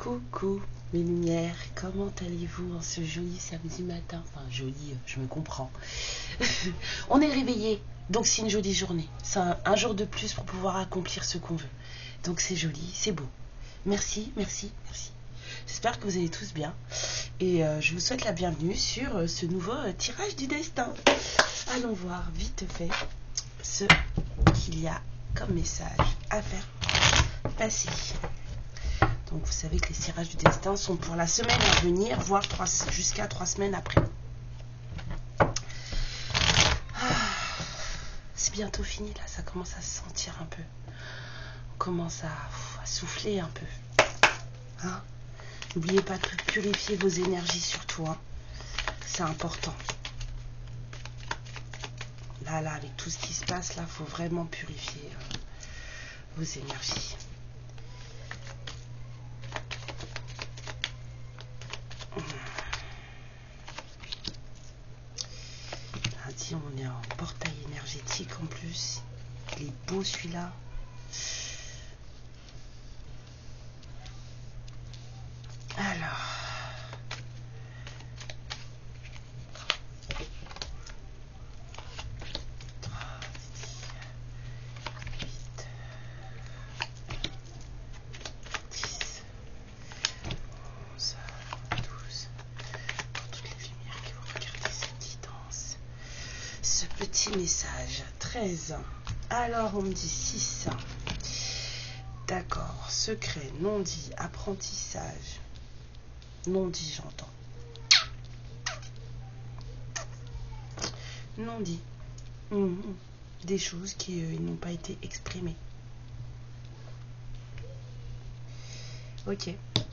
Coucou mes lumières, comment allez-vous en ce joli samedi matin? Enfin joli, je me comprends. On est réveillé, donc c'est une jolie journée. C'est un jour de plus pour pouvoir accomplir ce qu'on veut. Donc c'est joli, c'est beau. Merci, merci, merci. J'espère que vous allez tous bien. Et je vous souhaite la bienvenue sur ce nouveau tirage du destin. Allons voir vite fait ce qu'il y a comme message à faire passer. Donc vous savez que les tirages du destin sont pour la semaine à venir, voire jusqu'à 3 semaines après. C'est bientôt fini là, ça commence à se sentir un peu. On commence à souffler un peu. Hein? N'oubliez pas de purifier vos énergies surtout. Hein? C'est important. Là, avec tout ce qui se passe, là, il faut vraiment purifier vos énergies. Lundi, on est en portail énergétique en plus. Il est beau celui-là. Alors. Message 13. Alors on me dit 6. D'accord. Secret non dit, apprentissage non dit, j'entends non dit. Des choses qui n'ont pas été exprimées. Ok.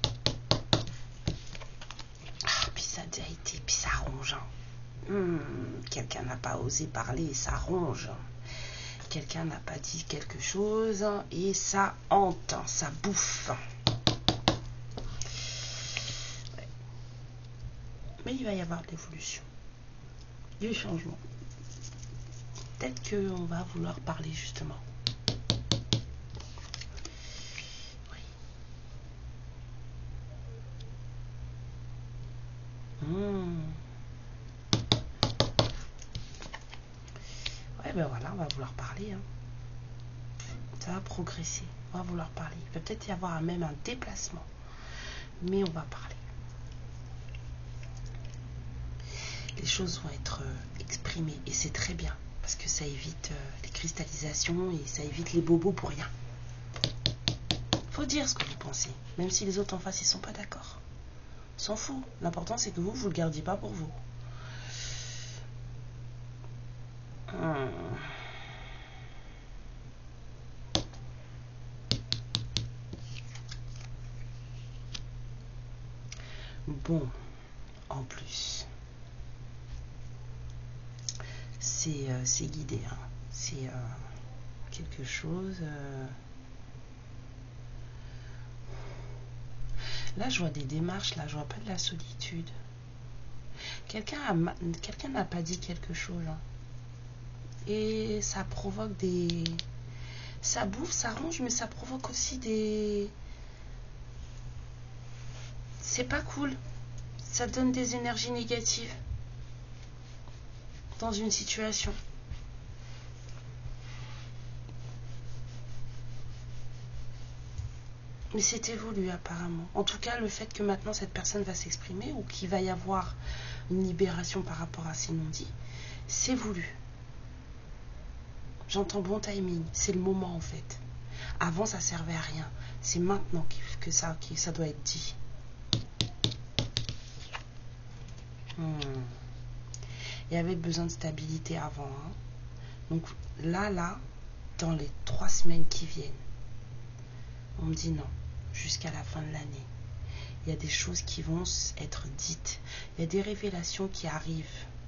Puis ça a déjà été, puis ça ronge. Quelqu'un n'a pas osé parler, ça ronge. Quelqu'un n'a pas dit quelque chose et ça hante, ça bouffe. Ouais. Mais il va y avoir de l'évolution, du changement. Peut-être qu'on va vouloir parler justement. Ben voilà, on va vouloir parler. Ça va progresser. On va vouloir parler. Il peut peut-être y avoir même un déplacement. Mais on va parler. Les choses vont être exprimées. Et c'est très bien. Parce que ça évite les cristallisations et ça évite les bobos pour rien. Faut dire ce que vous pensez. Même si les autres en face, ils sont pas d'accord. On s'en fout. L'important, c'est que vous le gardiez pas pour vous. Bon, en plus, c'est guidé, hein. C'est quelque chose. Là, je vois des démarches, là, je vois pas de la solitude. Quelqu'un n'a pas dit quelque chose. Hein. Et ça provoque des... Ça bouffe, ça ronge, mais ça provoque aussi des... C'est pas cool. Ça donne des énergies négatives dans une situation. Mais c'était voulu apparemment. En tout cas, le fait que maintenant cette personne va s'exprimer ou qu'il va y avoir une libération par rapport à ces non-dits, c'est voulu. J'entends bon timing, c'est le moment en fait. Avant ça servait à rien, c'est maintenant que ça doit être dit. Il y avait besoin de stabilité avant. Hein. Donc là, dans les 3 semaines qui viennent, on me dit non, jusqu'à la fin de l'année. Il y a des choses qui vont être dites. Il y a des révélations qui arrivent.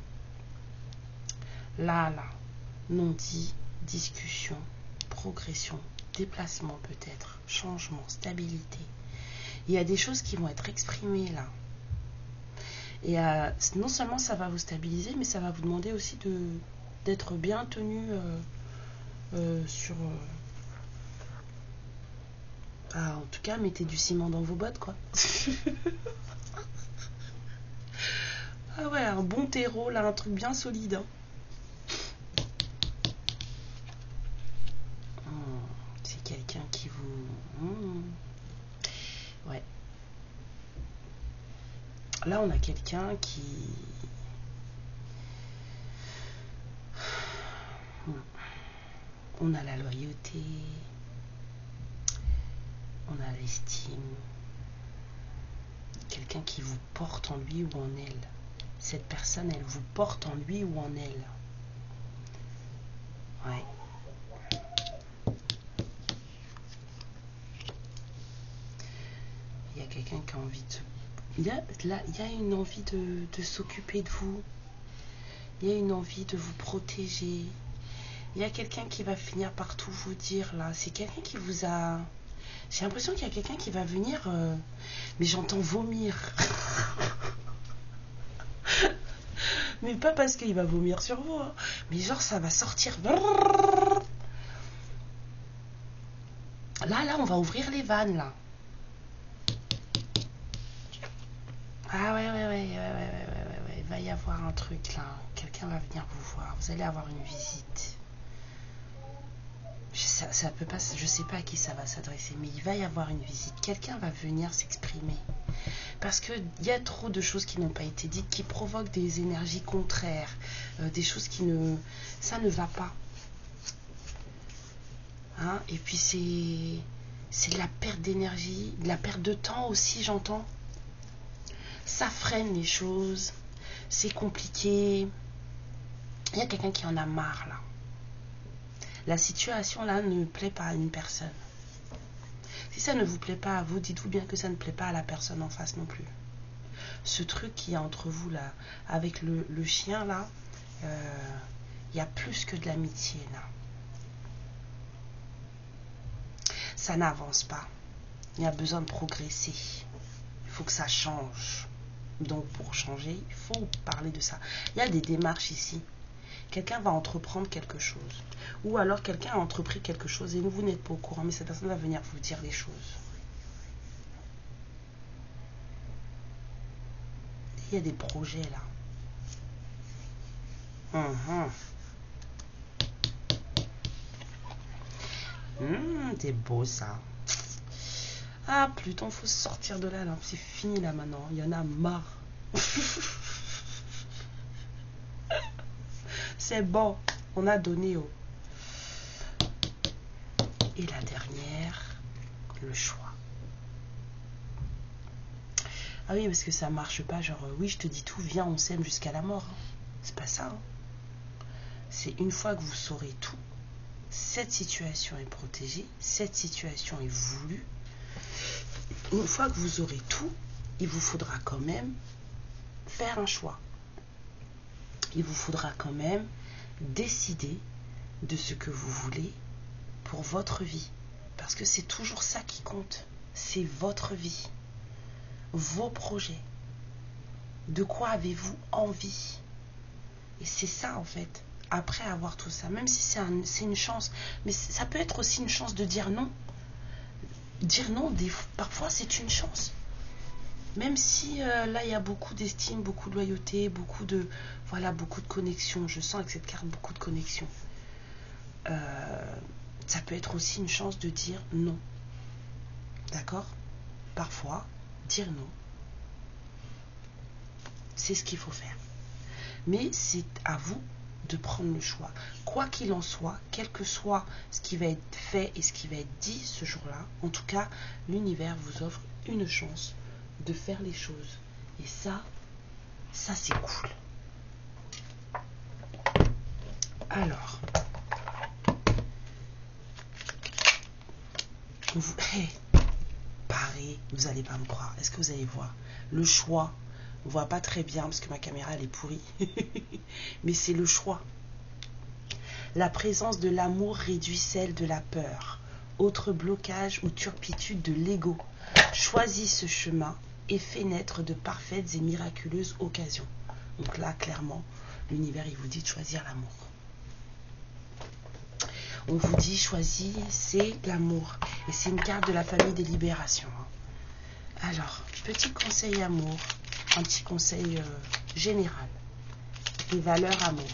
Là, non dit, discussion, progression, déplacement peut-être, changement, stabilité. Il y a des choses qui vont être exprimées là. Et non seulement ça va vous stabiliser, mais ça va vous demander aussi d'être bien tenu sur Ah, en tout cas, mettez du ciment dans vos bottes, quoi. Ah ouais, un bon terreau, là, un truc bien solide. Hein. C'est quelqu'un qui vous... Ouais. Là, on a quelqu'un qui... On a la loyauté, on a l'estime. Quelqu'un qui vous porte en lui ou en elle. Cette personne, elle vous porte en lui ou en elle. Ouais. Il y a quelqu'un qui a envie de... Il y a une envie de s'occuper de vous. Il y a une envie de vous protéger. Il y a quelqu'un qui va finir par tout vous dire, là. C'est quelqu'un qui vous a... J'ai l'impression qu'il y a quelqu'un qui va venir... Mais j'entends vomir. Mais pas parce qu'il va vomir sur vous. Hein. Mais genre, ça va sortir. Là, on va ouvrir les vannes, là. Ah ouais. Il va y avoir un truc, là. Quelqu'un va venir vous voir. Vous allez avoir une visite. Ça peut pas, je sais pas à qui ça va s'adresser, mais il va y avoir une visite. Quelqu'un va venir s'exprimer. Parce qu'il y a trop de choses qui n'ont pas été dites, qui provoquent des énergies contraires, des choses qui ne... Ça ne va pas. Hein? Et puis c'est de la perte d'énergie, de la perte de temps aussi, j'entends. Ça freine les choses, c'est compliqué. Il y a quelqu'un qui en a marre, là. La situation, là, ne plaît pas à une personne. Si ça ne vous plaît pas à vous, dites-vous bien que ça ne plaît pas à la personne en face non plus. Ce truc qu'il y a entre vous, là, avec le chien, là, il y a plus que de l'amitié, là. Ça n'avance pas. Il y a besoin de progresser. Il faut que ça change. Donc, pour changer, il faut parler de ça. Il y a des démarches ici. Quelqu'un va entreprendre quelque chose. Ou alors quelqu'un a entrepris quelque chose et vous n'êtes pas au courant, mais cette personne va venir vous dire les choses. Il y a des projets là. C'est beau ça. Ah, Pluton, faut sortir de là. C'est fini là maintenant. Il y en a marre. C'est bon. On a donné au... Et la dernière, le choix. Ah oui, parce que ça marche pas, genre, oui, je te dis tout, viens, on s'aime jusqu'à la mort. Hein. C'est pas ça. Hein. C'est une fois que vous saurez tout, cette situation est protégée, cette situation est voulue. Une fois que vous aurez tout, il vous faudra quand même faire un choix. Il vous faudra quand même décider de ce que vous voulez pour votre vie. Parce que c'est toujours ça qui compte. C'est votre vie. Vos projets. De quoi avez-vous envie? Et c'est ça en fait. Après avoir tout ça, même si c'est une chance, mais ça peut être aussi une chance de dire non. Dire non, parfois c'est une chance. Même si là il y a beaucoup d'estime, beaucoup de loyauté, beaucoup de connexion. Je sens avec cette carte beaucoup de connexion. Ça peut être aussi une chance de dire non. D'accord? Parfois, dire non, c'est ce qu'il faut faire. Mais c'est à vous de prendre le choix. Quoi qu'il en soit, quel que soit ce qui va être fait et ce qui va être dit ce jour-là, en tout cas, l'univers vous offre une chance de faire les choses. Et ça c'est cool. Alors, pareil, vous n'allez pas me croire. Est-ce que vous allez voir? Le choix, on voit pas très bien parce que ma caméra elle est pourrie. Mais c'est le choix. La présence de l'amour réduit celle de la peur. Autre blocage ou turpitude de l'ego. Choisis ce chemin et fais naître de parfaites et miraculeuses occasions. Donc là, clairement, l'univers, il vous dit de choisir l'amour. On vous dit choisis, c'est l'amour. Et c'est une carte de la famille des libérations. Alors, petit conseil amour, un petit conseil général. Les valeurs amour.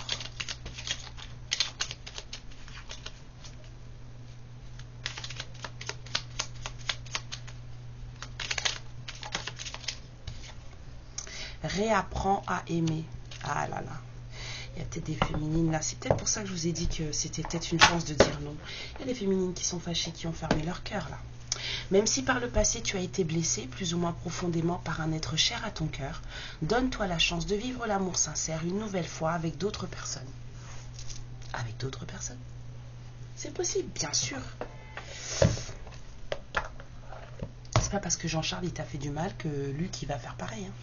Réapprends à aimer. Ah là là. Il y a peut-être des féminines là. C'est peut-être pour ça que je vous ai dit que c'était peut-être une chance de dire non. Il y a des féminines qui sont fâchées, qui ont fermé leur cœur là. Même si par le passé tu as été blessé, plus ou moins profondément par un être cher à ton cœur, donne-toi la chance de vivre l'amour sincère une nouvelle fois avec d'autres personnes. Avec d'autres personnes? C'est possible, bien sûr. C'est pas parce que Jean-Charles il t'a fait du mal que Luc il va faire pareil. Hein.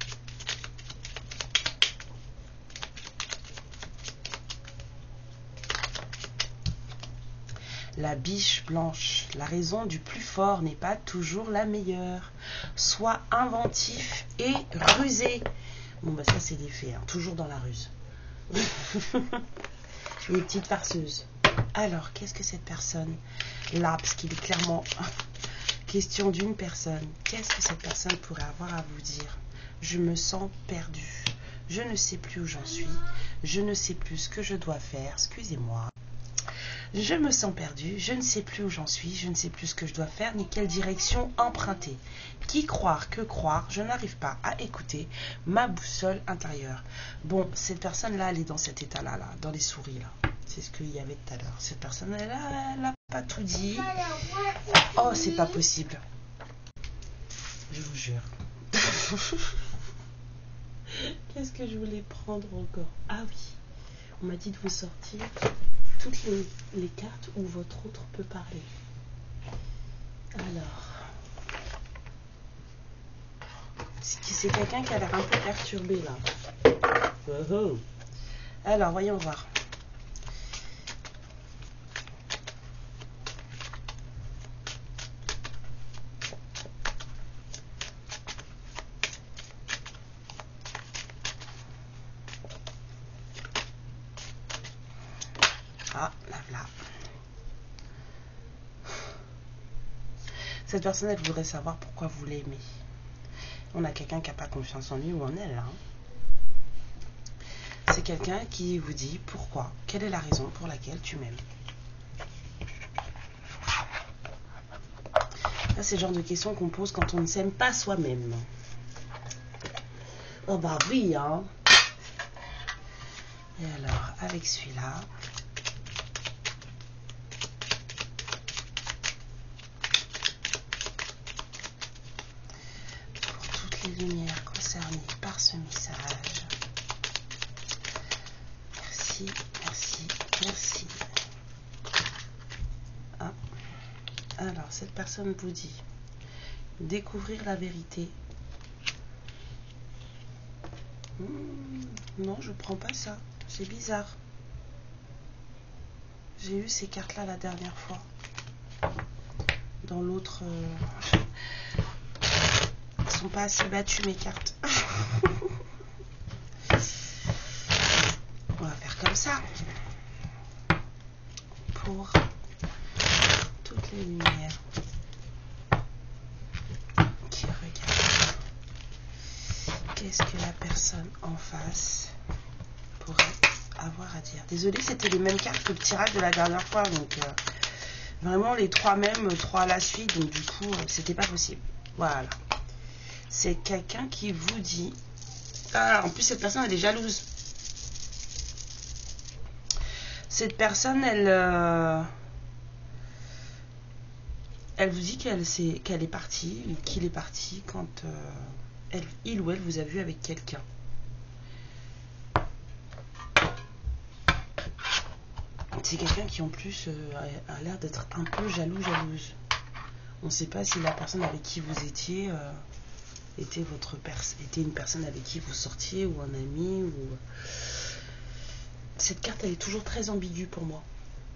La biche blanche, la raison du plus fort n'est pas toujours la meilleure. Sois inventif et rusé. Bon bah ça c'est des faits, hein. Toujours dans la ruse. Je suis une petite farceuse. Alors, qu'est-ce que cette personne là, parce qu'il est clairement question d'une personne. Qu'est-ce que cette personne pourrait avoir à vous dire? Je me sens perdue. Je ne sais plus où j'en suis. Je ne sais plus ce que je dois faire. Excusez-moi. Je me sens perdue, je ne sais plus où j'en suis, je ne sais plus ce que je dois faire, ni quelle direction emprunter. Qui croire, que croire, je n'arrive pas à écouter ma boussole intérieure. Bon, cette personne-là, elle est dans cet état-là, là, dans les souris, là. C'est ce qu'il y avait tout à l'heure. Cette personne-là, elle n'a pas tout dit. Oh, c'est pas possible. Je vous jure. Qu'est-ce que je voulais prendre encore? Ah oui, on m'a dit de vous sortir toutes les cartes où votre autre peut parler. Alors, c'est quelqu'un qui a l'air un peu perturbé là. Oh oh. Alors, voyons voir. Ah, là, là. Cette personne, elle voudrait savoir pourquoi vous l'aimez. On a quelqu'un qui n'a pas confiance en lui ou en elle. Hein. C'est quelqu'un qui vous dit pourquoi, quelle est la raison pour laquelle tu m'aimes. Ça, c'est le genre de questions qu'on pose quand on ne s'aime pas soi-même. Oh bah oui, hein. Et alors, avec celui-là... lumière concernée par ce message. Merci, merci, merci. Ah. Alors, cette personne vous dit découvrir la vérité. Non, je prends pas ça. C'est bizarre. J'ai eu ces cartes-là la dernière fois. Dans l'autre... sont pas assez battues mes cartes. On va faire comme ça pour toutes les lumières qui regardent. Qu'est-ce que la personne en face pourrait avoir à dire? Désolée, c'était les mêmes cartes que le tirage de la dernière fois, donc vraiment les trois mêmes, trois à la suite, donc du coup c'était pas possible. Voilà. C'est quelqu'un qui vous dit... Ah, en plus, cette personne, elle est jalouse. Cette personne, elle vous dit qu'elle est partie, ou qu'il est parti quand il ou elle vous a vu avec quelqu'un. C'est quelqu'un qui, en plus, a l'air d'être un peu jalouse. On ne sait pas si la personne avec qui vous étiez... était une personne avec qui vous sortiez ou un ami ou... Cette carte elle est toujours très ambiguë pour moi.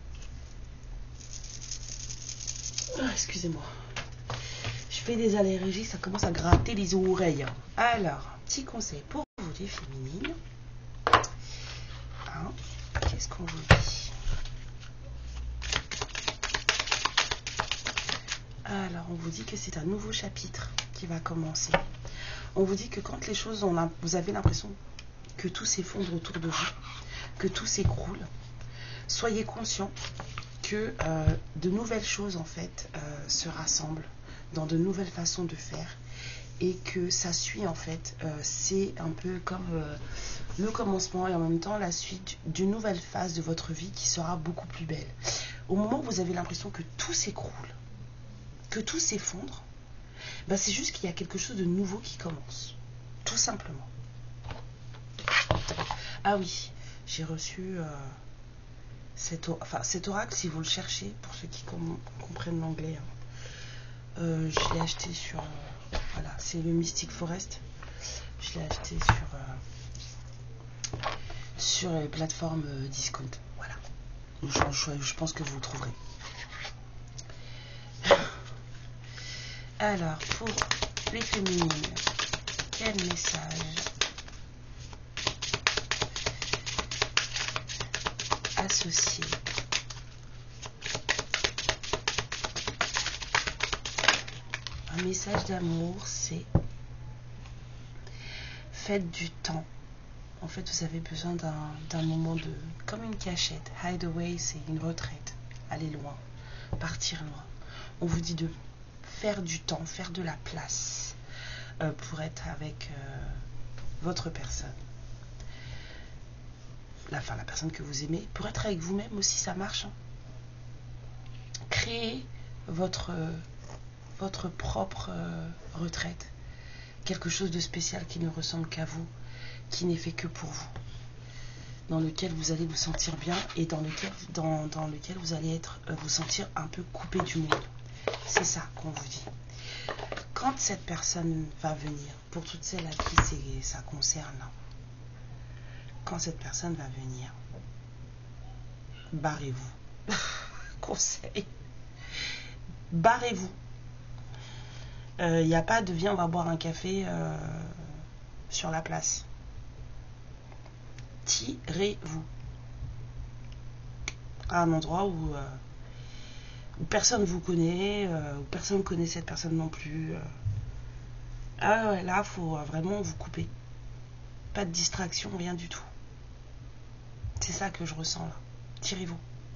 Excusez-moi, je fais des allergies, ça commence à gratter les oreilles. Alors, petit conseil pour vous les féminines. Hein, qu'est-ce qu'on vous dit? Alors, on vous dit que c'est un nouveau chapitre qui va commencer. On vous dit que quand les choses, vous avez l'impression que tout s'effondre autour de vous, que tout s'écroule, soyez conscient que de nouvelles choses en fait se rassemblent dans de nouvelles façons de faire et que ça suit en fait, c'est un peu comme le commencement et en même temps la suite d'une nouvelle phase de votre vie qui sera beaucoup plus belle. Au moment où vous avez l'impression que tout s'écroule, que tout s'effondre, ben c'est juste qu'il y a quelque chose de nouveau qui commence, tout simplement. Ah oui, j'ai reçu cet oracle, si vous le cherchez, pour ceux qui comprennent l'anglais, hein. Je l'ai acheté sur... voilà, c'est le Mystic Forest. Je l'ai acheté sur les plateformes discount. Voilà. Je pense que vous le trouverez. Alors, pour les féminines, quel message associé un message d'amour, c'est faites du temps. En fait, vous avez besoin d'un moment de... comme une cachette. Hideaway, c'est une retraite. Aller loin. Partir loin. On vous dit de faire du temps, faire de la place pour être avec votre personne. La personne que vous aimez. Pour être avec vous-même aussi, ça marche. Hein. Créez votre propre retraite. Quelque chose de spécial qui ne ressemble qu'à vous, qui n'est fait que pour vous, dans lequel vous allez vous sentir bien et dans lequel vous allez vous sentir un peu coupé du monde. C'est ça qu'on vous dit. Quand cette personne va venir, pour toutes celles à qui ça concerne, quand cette personne va venir, barrez-vous. Conseil. Barrez-vous. Il n'y a pas de viens, on va boire un café sur la place. Tirez-vous à un endroit où personne vous connaît, où personne ne connaît cette personne non plus. Ah ouais, là, il faut vraiment vous couper. Pas de distraction, rien du tout. C'est ça que je ressens là. Tirez-vous.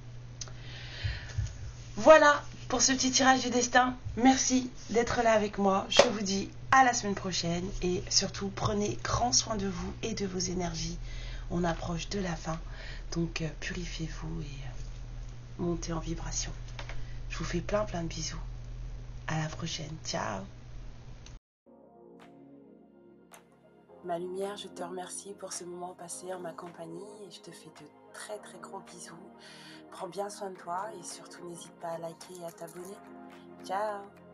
Voilà pour ce petit tirage du destin. Merci d'être là avec moi. Je vous dis à la semaine prochaine et surtout prenez grand soin de vous et de vos énergies. On approche de la fin, donc purifiez-vous et montez en vibration. Je vous fais plein de bisous. À la prochaine. Ciao. Ma lumière, je te remercie pour ce moment passé en ma compagnie et je te fais de très très gros bisous. Prends bien soin de toi et surtout n'hésite pas à liker et à t'abonner. Ciao.